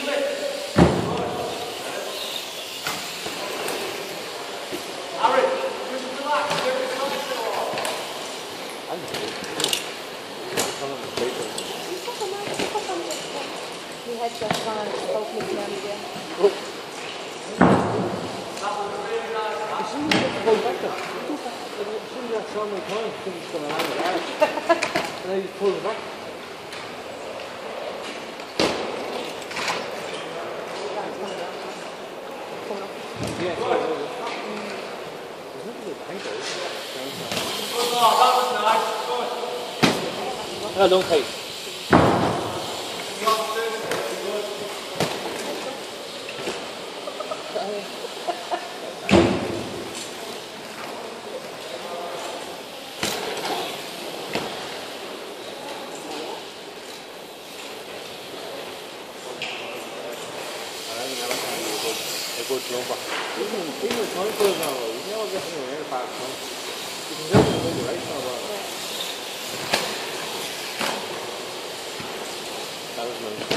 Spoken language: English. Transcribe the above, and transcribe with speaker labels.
Speaker 1: He had just gone and spoke his name again.
Speaker 2: So many times things going on with that. And I just pulled it back. Yeah, there's nothing to think of. No, don't take. A good jumper. Even time goes on, you know, getting in there fast time. You can get in the race now, but that was nice.